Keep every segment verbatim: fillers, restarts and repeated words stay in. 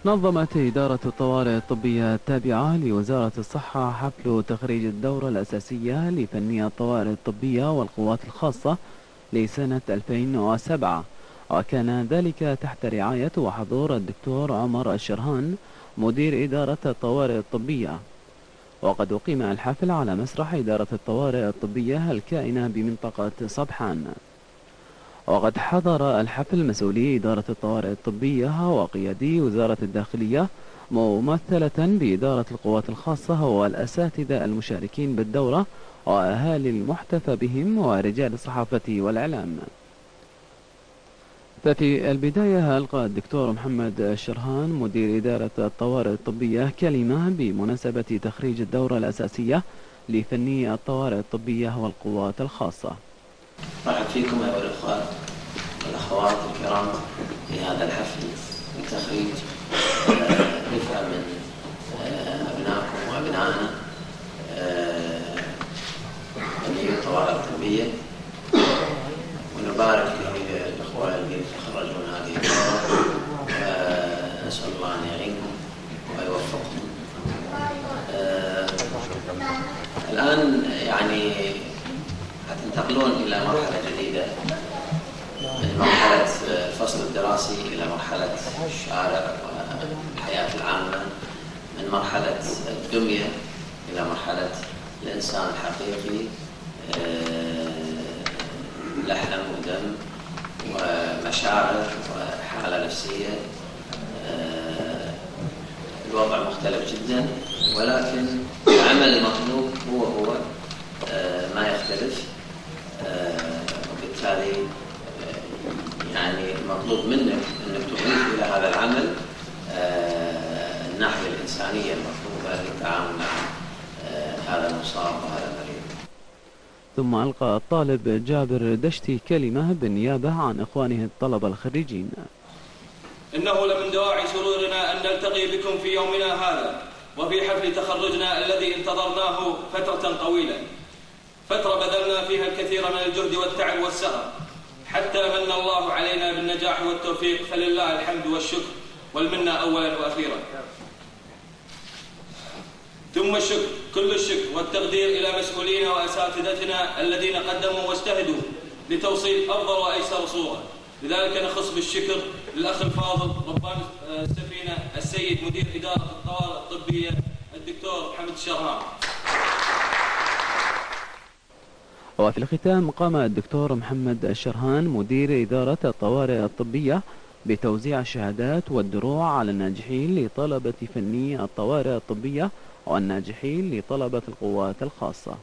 نظمت إدارة الطوارئ الطبية التابعة لوزارة الصحة حفل تخريج الدورة الأساسية لفني الطوارئ الطبية والقوات الخاصة لسنة ألفين وسبعة، وكان ذلك تحت رعاية وحضور الدكتور عمر الشرهان مدير إدارة الطوارئ الطبية. وقد أقيم الحفل على مسرح إدارة الطوارئ الطبية الكائنة بمنطقة صبحان. وقد حضر الحفل مسؤولي إدارة الطوارئ الطبية وقيادي وزارة الداخلية ممثلة بإدارة القوات الخاصة والأساتذة المشاركين بالدورة وأهالي المحتفى بهم ورجال الصحافة والإعلام. ففي البداية ألقى الدكتور محمد الشرهان مدير إدارة الطوارئ الطبية كلمة بمناسبة تخريج الدورة الأساسية لفني الطوارئ الطبية والقوات الخاصة. مرحبا فيكم أيها الأخوة والأخوات الكرام في هذا الحفل لتخريج دفعة من أبنائكم وأبنائنا فني الطوارئ الطبية، ونبارك للأخوة اللي يتخرجون هذه الدورة ونسأل الله أن يعينهم ويوفقهم. الآن يعني تنتقلون إلى مرحلة جديدة من مرحلة الفصل الدراسي إلى مرحلة الشارع والحياة العامة، من مرحلة الدمية إلى مرحلة الإنسان الحقيقي، لحم ودم ومشاعر وحالة نفسية. الوضع مختلف جدا، ولكن العمل المطلوب هو هو ما يختلف. وبالتالي يعني المطلوب منك انك تضيف الى هذا العمل الناحيه الانسانيه المطلوبه للتعامل مع هذا المصاب وهذا المريض. ثم ألقى الطالب جابر دشتي كلمة بالنيابة عن إخوانه الطلبة الخريجين. إنه لمن دواعي سرورنا أن نلتقي بكم في يومنا هذا وفي حفل تخرجنا الذي انتظرناه فترة طويلة، فترة بذلنا فيها الكثير من الجهد والتعب والسهر حتى من الله علينا بالنجاح والتوفيق، فلله الحمد والشكر والمنة أولا وأخيرا. ثم الشكر، كل الشكر والتقدير إلى مسؤولينا وأساتذتنا الذين قدموا واجتهدوا لتوصيل أفضل وأيسر صورة. لذلك نخص بالشكر للأخ الفاضل ربان السفينة السيد مدير إدارة الطوارئ الطبية الدكتور محمد الشرهان. وفي الختام قام الدكتور محمد الشرهان مدير إدارة الطوارئ الطبية بتوزيع الشهادات والدروع على الناجحين لطلبة فني الطوارئ الطبية والناجحين لطلبة القوات الخاصة.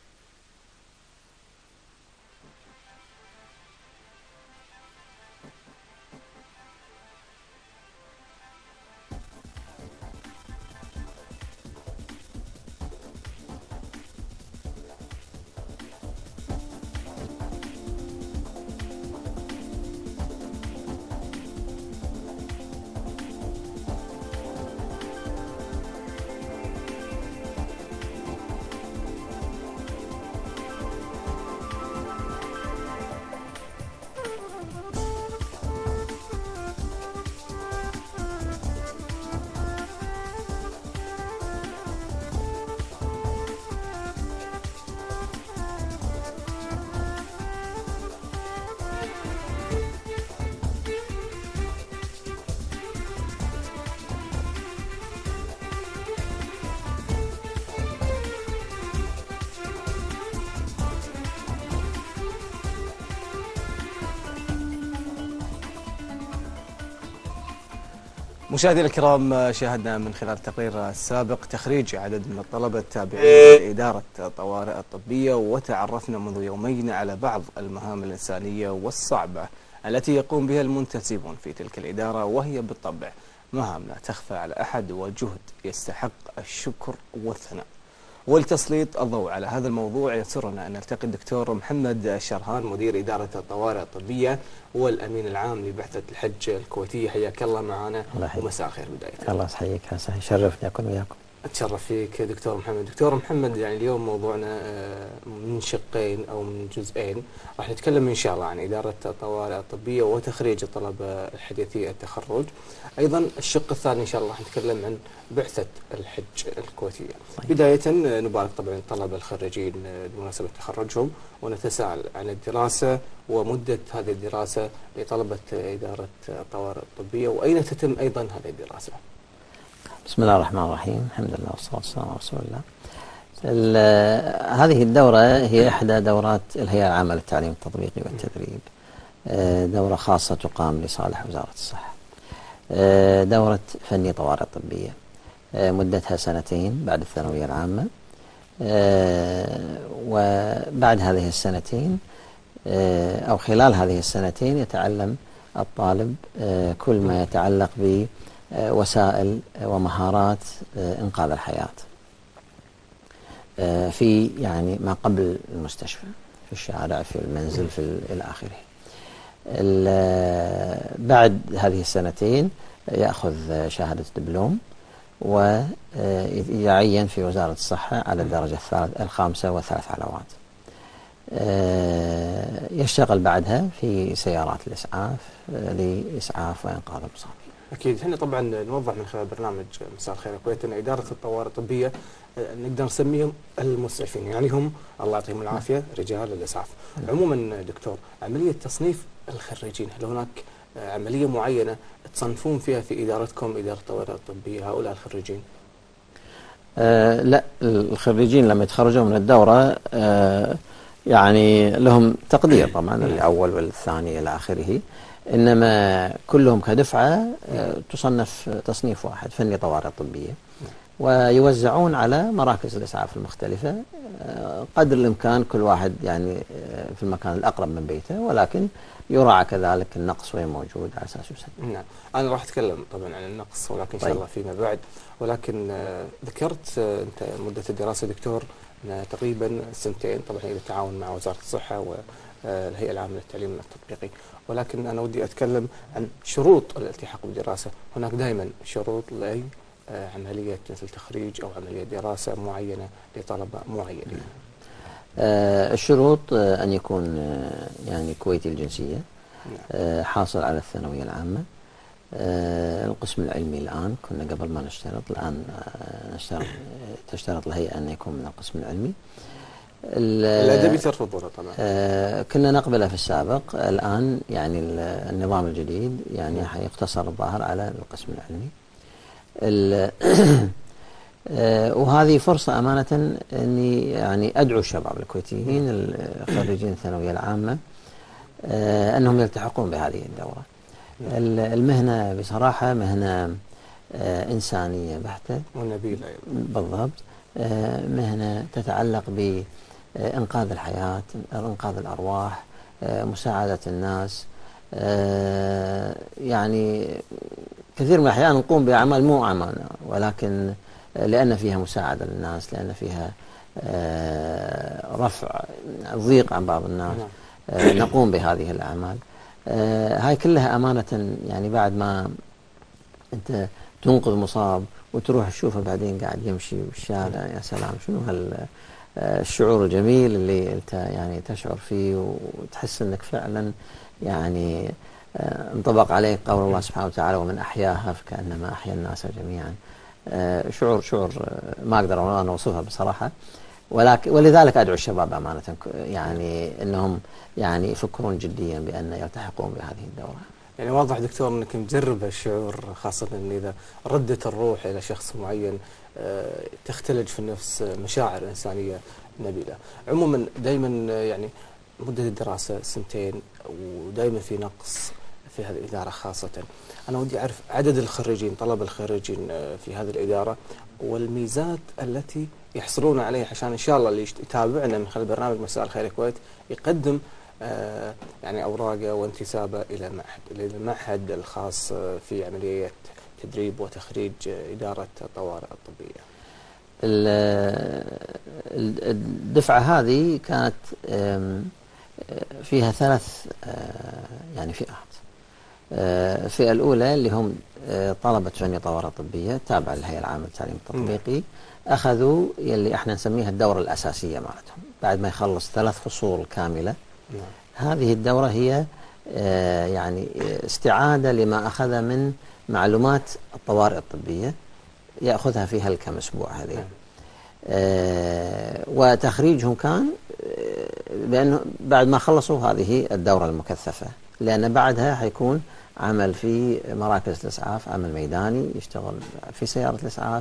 مشاهدينا الكرام، شاهدنا من خلال التقرير السابق تخريج عدد من الطلبة التابعين لإدارة الطوارئ الطبية، وتعرفنا منذ يومين على بعض المهام الإنسانية والصعبة التي يقوم بها المنتسبون في تلك الإدارة، وهي بالطبع مهام لا تخفى على أحد وجهد يستحق الشكر والثناء. ولتسليط الضوء على هذا الموضوع يسرنا أن نلتقي الدكتور محمد الشرهان مدير إدارة الطوارئ الطبية والأمين العام لبعثة الحج الكويتية. حياك الله معنا ومساء الخير بداية. الله يحييك، يشرفني أكون وياكم. أتشرف فيك دكتور محمد. دكتور محمد، يعني اليوم موضوعنا من شقين أو من جزئين. راح نتكلم إن شاء الله عن إدارة الطوارئ الطبية وتخريج الطلبة الحديثي التخرج. أيضا الشق الثاني إن شاء الله راح نتكلم عن بعثة الحج الكويتية. طيب. بداية نبارك طبعا الطلبة الخريجين بمناسبة تخرجهم، ونتساءل عن الدراسة ومدة هذه الدراسة لطلبة إدارة الطوارئ الطبية، وأين تتم أيضا هذه الدراسة؟ بسم الله الرحمن الرحيم، الحمد لله والصلاة والسلام على رسول الله. هذه الدورة هي إحدى دورات الهيئة العامة للتعليم التطبيقي والتدريب، دورة خاصة تقام لصالح وزارة الصحة. دورة فني طوارئ طبية مدتها سنتين بعد الثانوية العامة، وبعد هذه السنتين أو خلال هذه السنتين يتعلم الطالب كل ما يتعلق بوسائل ومهارات إنقاذ الحياة في يعني ما قبل المستشفى، في الشارع، في المنزل، في إلى آخره. بعد هذه السنتين يأخذ شهادة دبلوم ويعين في وزارة الصحة على الدرجة الخامسة والثلاث علاوات. يشتغل بعدها في سيارات الإسعاف لإسعاف وإنقاذ المصابين. أكيد. هنا طبعا نوضح من خلال برنامج مساء الخير الكويت أن إدارة الطوارئ الطبية نقدر نسميهم المسعفين، يعني هم الله يعطيهم العافية رجال الإسعاف. عموما دكتور، عملية تصنيف الخريجين، هل هناك عملية معينة تصنفون فيها في إدارتكم إدارة الطوارئ الطبية هؤلاء الخريجين؟ آه لا، الخريجين لما يتخرجون من الدورة آه يعني لهم تقدير طبعا، الأول والثاني إلى آخره، إنما كلهم كدفعة آه تصنف تصنيف واحد، فني طوارئ طبية، ويوزعون على مراكز الإسعاف المختلفة آه قدر الإمكان، كل واحد يعني آه في المكان الأقرب من بيته، ولكن يراعى كذلك النقص وين موجود على أساس يسد. نعم، أنا راح أتكلم طبعا عن النقص، ولكن إن شاء الله فيما بعد. ولكن آه ذكرت آه أنت مدة الدراسة دكتور تقريبا سنتين، طبعا هي بالتعاون مع وزارة الصحة والهيئة العامة للتعليم التطبيقي. ولكن أنا ودي أتكلم عن شروط الالتحاق بالدراسة. هناك دائما شروط لأي آه عملية مثل تخريج أو عملية دراسة معينة لطلبة معينين. آه الشروط آه أن يكون آه يعني كويتي الجنسية، آه حاصل على الثانوية العامة. آه القسم العلمي الآن، كنا قبل ما نشترط، الآن آه نشترط تشترط الهيئة أن يكون من القسم العلمي. الأدبي ترفضونه طبعا. آه كنا نقبله في السابق، الآن يعني النظام الجديد يعني يقتصر الظاهر على القسم العلمي. آه وهذه فرصة أمانة أني يعني أدعو الشباب الكويتيين الخريجين الثانوية العامة آه أنهم يلتحقون بهذه الدورة. المهنة بصراحة مهنة آه إنسانية بحتة ونبيلة بالضبط. آه مهنة تتعلق بإنقاذ الحياة، إنقاذ الأرواح، آه مساعدة الناس. آه يعني كثير من الأحيان نقوم بأعمال مو أعمالنا، ولكن لأن فيها مساعدة للناس، لأن فيها آه رفع ضيق عن بعض الناس، آه نقوم بهذه الأعمال. آه هاي كلها أمانة، يعني بعد ما أنت تنقذ مصاب وتروح تشوفه بعدين قاعد يمشي بالشارع، يا سلام شنو هالشعور الجميل اللي أنت يعني تشعر فيه، وتحس أنك فعلا يعني آه انطبق عليك قول الله سبحانه وتعالى ومن أحياها فكأنما أحيا الناس جميعا. آه شعور شعور ما أقدر أنا أوصفها بصراحة، ولكن ولذلك أدعو الشباب أمانة يعني أنهم يعني يفكرون جديا بأن يلتحقون بهذه الدورة. يعني واضح دكتور أنك مجرب الشعور، خاصة أن إذا ردت الروح إلى شخص معين تختلج في النفس مشاعر إنسانية نبيلة. عموما دائما يعني مدة الدراسة سنتين، ودائما في نقص في هذه الإدارة خاصة. أنا ودي أعرف عدد الخريجين، طلب الخريجين في هذه الإدارة، والميزات التي يحصلون عليها، عشان إن شاء الله اللي يتابعنا من خلال برنامج مساء الخير الكويت يقدم آه يعني أوراقه وانتسابه إلى معهد إلى المعهد الخاص في عملية تدريب وتخريج إدارة الطوارئ الطبية. الدفعة هذه كانت فيها ثلاث يعني فئات. الفئة الأولى اللي هم طلبة فني طوارئ طبية تابعة للهيئة العامة للتعليم التطبيقي، أخذوا يلي احنا نسميها الدورة الأساسية مالتهم بعد ما يخلص ثلاث فصول كاملة. هذه الدورة هي يعني استعادة لما أخذ من معلومات الطوارئ الطبية، يأخذها في هالكم أسبوع هذه. وتخريجهم كان بأنه بعد ما خلصوا هذه الدورة المكثفة، لأن بعدها حيكون عمل في مراكز الإسعاف، عمل ميداني، يشتغل في سيارة الإسعاف،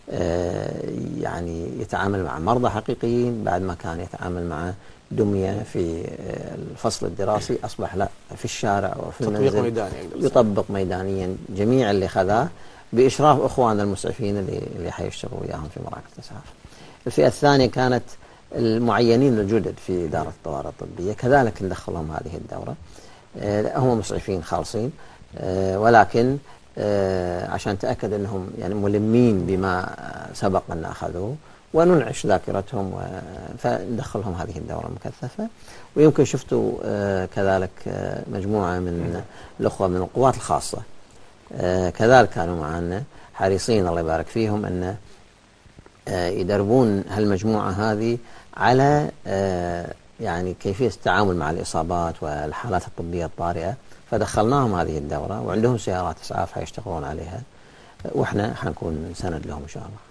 يعني يتعامل مع مرضى حقيقيين. بعد ما كان يتعامل مع دمية في الفصل الدراسي، أصبح لا في الشارع وفي المنزل ميداني يطبق ميدانيا جميع اللي خذاه بإشراف أخواننا المسعفين اللي اللي حيشتغلوا وياهم في مراكز الإسعاف. الفئة الثانية كانت المعينين الجدد في إدارة الطوارئ الطبية، كذلك ندخلهم هذه الدورة. هم مسعفين خالصين، ولكن عشان نتأكد أنهم يعني ملمين بما سبق أن أخذوه وننعش ذاكرتهم، فندخلهم هذه الدورة المكثفة. ويمكن شفتوا كذلك مجموعة من الأخوة من القوات الخاصة كذلك كانوا معنا حريصين الله يبارك فيهم أن يدربون هالمجموعة هذه على يعني كيفية التعامل مع الإصابات والحالات الطبية الطارئة، فدخلناهم هذه الدورة وعندهم سيارات إسعاف حيشتغلون عليها، وإحنا حنكون سند لهم إن شاء الله.